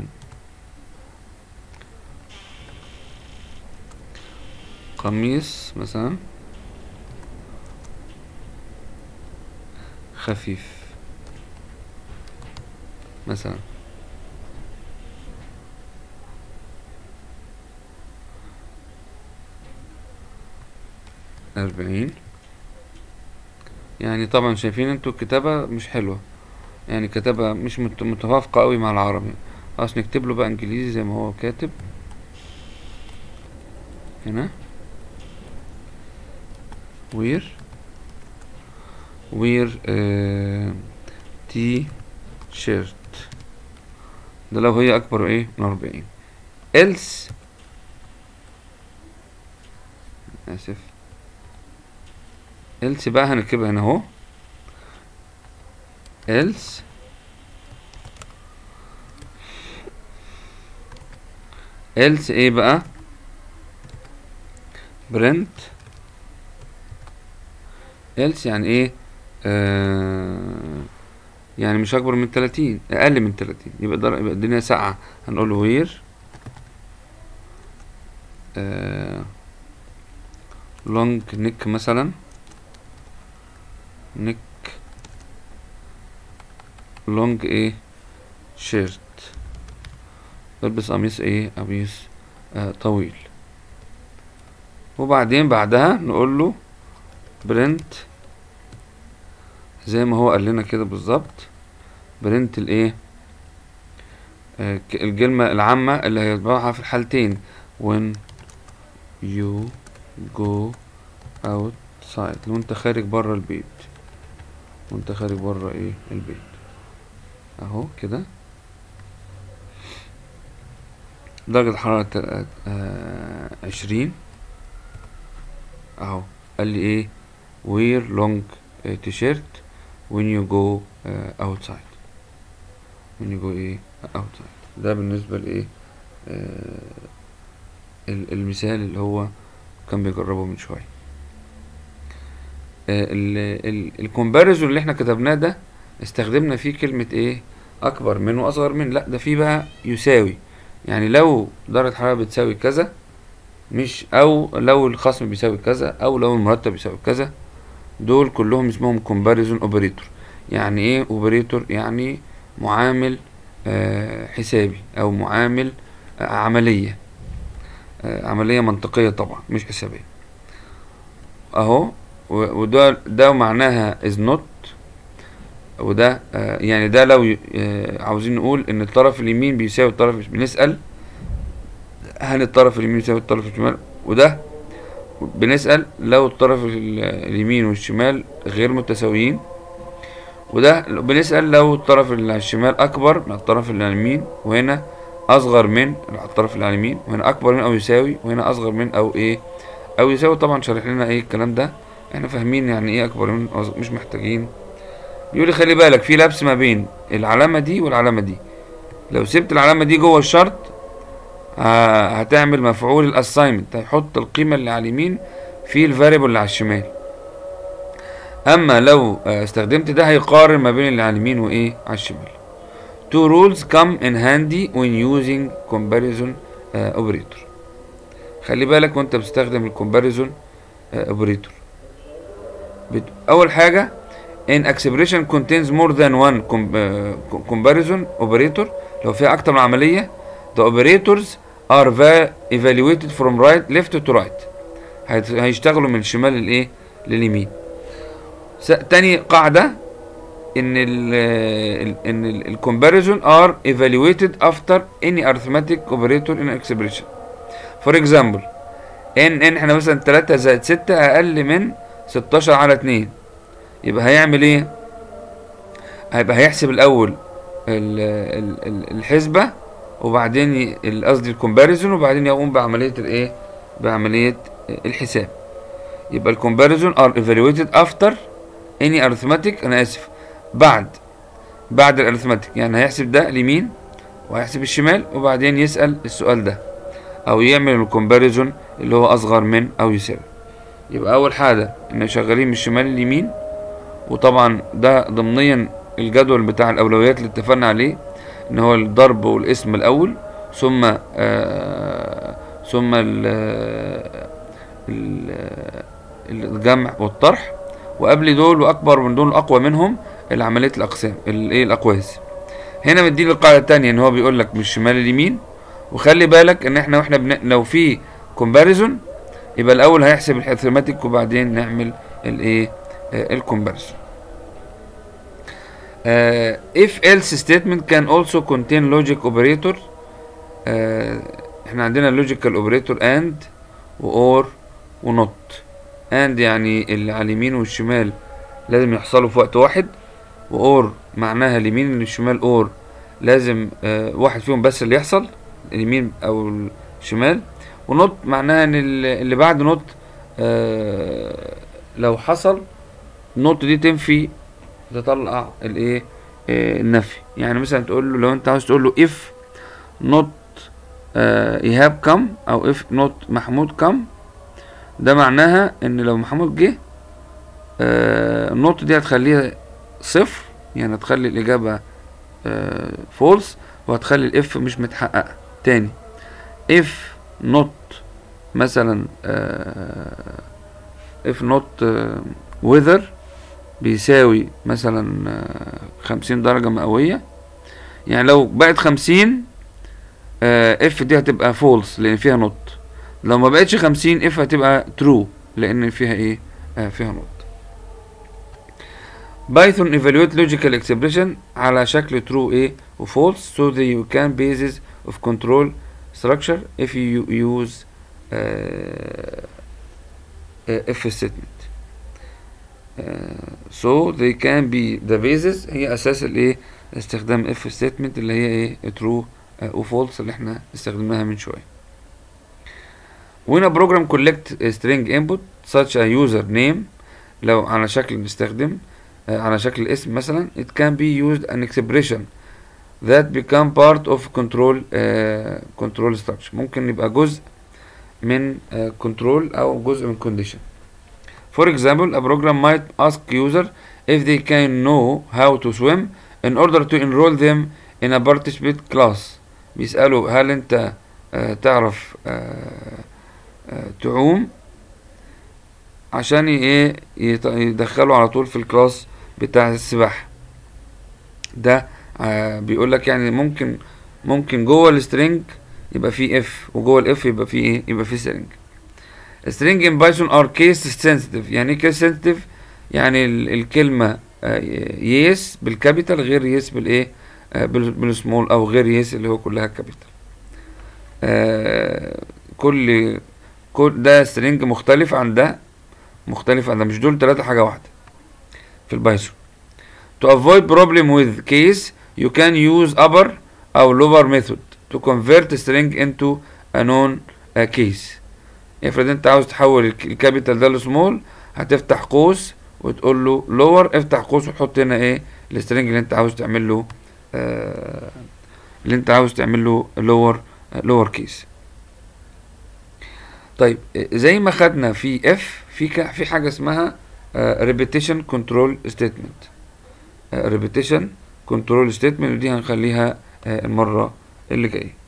قميص مثلا خفيف مثلا، أربعين. يعني طبعا شايفين انتوا الكتابة مش حلوة، يعني كتابة مش متوافقة قوي مع العربي. خلاص نكتب له بقى انجليزي زي ما هو كاتب هنا، وير وير اه تي شيرت، ده لو هي اكبر ايه من أربعين. else اسف else بقى هنكتبها هنا اهو. else else ايه بقى برنت else يعني ايه آه يعني مش اكبر من تلاتين، اقل من تلاتين، يبقى يبقى الدنيا ساقعه. هنقول له وير آه لونج نيك مثلا، نيك لونج ايه شيرت، بلبس قميص ايه قميص آه طويل. وبعدين بعدها نقول له برنت زي ما هو قال لنا كده بالظبط، برنت الايه آه الكلمة العامة اللي هيطبعها في الحالتين when you go outside، لو انت خارج بره البيت، وانت خارج بره ايه البيت اهو كده. درجة الحرارة آه عشرين اهو. قال لي ايه wear long t-shirt when you go uh, outside when you go ايه outside. ده بالنسبة لايه آه المثال اللي هو كان بيجربه من شوية. آه الكومباريزون اللي احنا كتبناه ده استخدمنا فيه كلمة ايه اكبر من واصغر من، لا ده فيه بقى يساوي. يعني لو درجة الحرارة بتساوي كذا، مش او لو الخصم بيساوي كذا او لو المرتب بيساوي كذا، دول كلهم اسمهم comparison operator. يعني ايه operator؟ يعني معامل آه حسابي او معامل آه عملية آه عملية منطقية طبعا مش حسابية اهو. وده ده معناها is not. وده آه يعني ده لو آه عاوزين نقول ان الطرف اليمين بيساوي الطرف الشمال، بنسأل هل الطرف اليمين يساوي الطرف الشمال، وده بنسأل لو الطرف اليمين والشمال غير متساويين، وده بنسأل لو الطرف اللي على الشمال أكبر من الطرف اللي على اليمين، وهنا أصغر من الطرف اللي على اليمين، وهنا أكبر من أو يساوي، وهنا أصغر من أو إيه أو يساوي. طبعا شارح لنا إيه الكلام ده، إحنا فاهمين يعني إيه أكبر من أو مش محتاجين. يقول لي خلي بالك في لبس ما بين العلامة دي والعلامة دي، لو سبت العلامة دي جوه الشرط هتعمل مفعول الاساينمنت، هيحط القيمة اللي على اليمين في الفاريبل اللي على الشمال. اما لو استخدمت ده هيقارن ما بين اللي على اليمين وايه على الشمال. Two rules come in handy when using comparison uh, operator. خلي بالك وانت بتستخدم الكومباريزون اوبريتور. اول حاجة in expression contains more than one comparison operator، لو فيها اكتر من عملية the operators are evaluated from right left to right، هيشتغلوا من الشمال للايه لليمين. تاني قاعدة ان ال ان ال comparison are evaluated after any arithmetic operator in expression. for example ان ان احنا مثلا تلاتة زائد ستة اقل من ستاشر على اتنين، يبقى هيعمل ايه؟ هيبقى هيحسب الاول الحسبة وبعدين قصدي الكومباريزون، وبعدين يقوم بعملية الايه بعملية الحساب. يبقى الكومباريزون ار evaluated after any arithmetic، انا اسف بعد بعد الارثماتيك، يعني هيحسب ده اليمين وهيحسب الشمال وبعدين يسأل السؤال ده او يعمل الكومباريزون اللي هو اصغر من او يساوي. يبقى اول حاجة ان شغالين من الشمال لليمين، وطبعا ده ضمنيا الجدول بتاع الاولويات اللي اتفقنا عليه ان هو الضرب والاسم الاول، ثم آه ثم ال الجمع والطرح، وقبل دول واكبر من دول اقوى منهم العمليه الاقسام الايه الاقواس. هنا مديني القاعده الثانيه ان هو بيقول لك من الشمال لليمين، وخلي بالك ان احنا واحنا بن... لو في كومباريزون يبقى الاول هيحسب الارثماتيك وبعدين نعمل الايه الكومباريزون. Uh, if else statement can also contain logic operator. uh, احنا عندنا logical operator and و or و not. and يعني اللي على اليمين والشمال لازم يحصلوا في وقت واحد، و or معناها اليمين والشمال or لازم uh, واحد فيهم بس اللي يحصل، اليمين او الشمال. و not معناها ان اللي بعد not uh, لو حصل not دي تنفي تطلع الايه آه النفي. يعني مثلا تقول له لو انت عاوز تقول له if not آه ايهاب come او if not محمود come، ده معناها ان لو محمود جه آه not دي هتخليها صفر، يعني هتخلي الاجابه آه false وهتخلي الاف مش متحققه. تاني if not مثلا آه if not آه weather بيساوي مثلا خمسين درجة مئوية، يعني لو بقت خمسين اف دي هتبقى فولس لان فيها نوت، لو ما بقتش خمسين اف هتبقى ترو لان فيها ايه آه فيها نوت. بايثون evaluate logical expression على شكل true ايه و false so that you can basis of control structure if you use uh, if statement. Uh, so they can be the basis، هي اساس الايه استخدام if statement اللي هي ايه true uh, و false اللي احنا استخدمناها من شويه. when a program collect a string input such a user name، لو على شكل بنستخدم uh, على شكل اسم مثلا it can be used an expression that become part of control uh, control structure، ممكن يبقى جزء من uh, control او جزء من condition. For example, a program might ask user if they can know how to swim in order to enroll them in a participant class. بيسألوا هل انت آه تعرف آه آه تعوم، عشان ايه يدخلوا على طول في الكلاس بتاع السباحة ده. آه بيقول لك يعني ممكن ممكن جوه السترينج يبقى فيه اف، وجوه الاف يبقى فيه ايه، يبقى فيه string. string in Python are case sensitive. يعني ايه case sensitive؟ يعني ال الكلمة يس بالكابيتال غير يس بالايه بالسمول، او غير يس اللي هو كلها كابيتال. آه كل كل ده string مختلف عن ده، مختلف عن ده، مش دول تلاتة حاجة واحدة في البايثون. To avoid problem with case you can use upper أو lower method to convert string into a known case. افرض انت عاوز تحول الكابيتال ده لسمول، هتفتح قوس وتقول له lower، افتح قوس وتحط هنا ايه السترنج اللي انت عاوز تعمل له آه اللي انت عاوز تعمل له lower lower case. طيب زي ما خدنا في اف، في في حاجه اسمها آه repetition control statement. آه repetition control statement ودي هنخليها آه المره اللي جايه.